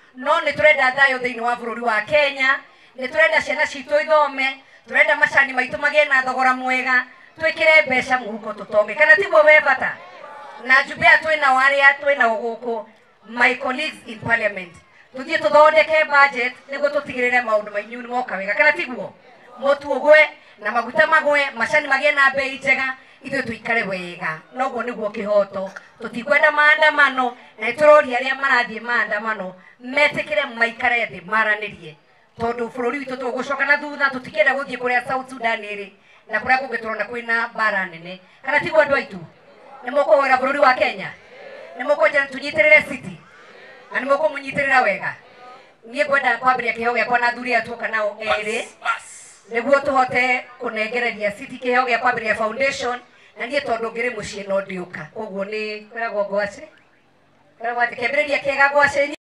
no nĩ tũrenda thayũ thĩinĩ wa bũrũri wa Kenya, nĩ tũrenda ciana citũ ithome, tũrenda macani maitũ magĩe na thogora mwega, twĩkĩre mbeca mũhuko tũtonge, kana tiguo we bata. Na Jubia twĩna warĩa twĩna gũkũ my colleagues in parliament, tuthiĩ tũthondeke budget nĩguo tũtigĩrĩre maũndũ mainyu moka wega, kana tiguo? Mũtu ũgwe na maguta magwe, macani magĩe na bei njega, ithuĩ tuikare wega. Noguo nĩguo kĩhoto, tũtikwenda maandamano, na nĩtũroria arĩa marathiĩ maandamano metĩkĩre maikare thĩ maranĩrie, tondũ bũrũri witũ tũgũcoka na thutha, tũtikĩenda gũthiĩ kũrĩa South Sudan ĩrĩ na kũrĩa kũngĩ tũrona kwĩna mbara nene, kana tiguo andũ aitũ? Nĩ mũkũhoera bũrũri wa Kenya? Nĩ mũkũnjĩra tũnyitĩrĩre city? Na nĩ mũkũmũnyitĩrĩra wega? Niĩ ngwenda kwambĩrĩria kĩheo gĩakwa na athuri aya tuoka nao erĩ nĩguo tũhote kũnengereria city kĩheo gĩa kwambĩrĩria foundation, na niĩ tondũ ngĩrĩ mũciĩ no ndĩũka, koguo nĩ kwĩragwo ngwacĩ, kwĩragwo atĩ kĩambĩrĩria kĩega ngwacĩ.